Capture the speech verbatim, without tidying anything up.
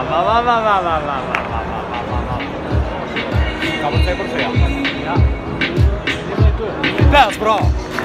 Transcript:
va, va, va, va, va, va, va, va, va, va, va. Kamu saya percaya. Ya. Ini itu. Gas, bro.